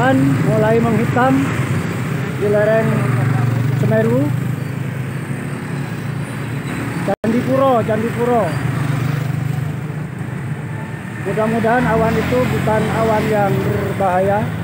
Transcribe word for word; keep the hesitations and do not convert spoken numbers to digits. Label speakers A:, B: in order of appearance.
A: awan mulai menghitam di lereng Semeru. Candipuro, Candipuro. Mudah-mudahan awan itu bukan awan yang berbahaya.